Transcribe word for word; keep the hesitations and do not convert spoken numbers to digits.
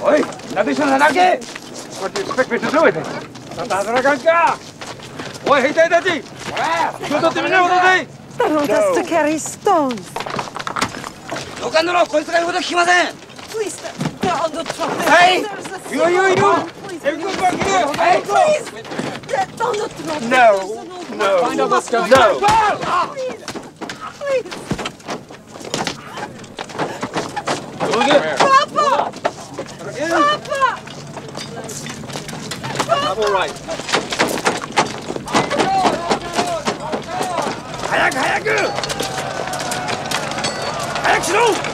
おい、なでしょなだけ。What do you expect me to do with it? また働かんか。おい、兵隊たち。おい、気を取ってみな、お父さん。 They want us to carry stones. どかんだろ、こいつが言うこと聞きません。 Please, they're on the truck. はい。いるいるいる。エビコバー来る。はい。 Please, they're on the truck. No, no. Find out what's going No. on. Please, please. Papa! Papa! I'm all right. 早く早く。早くしろ。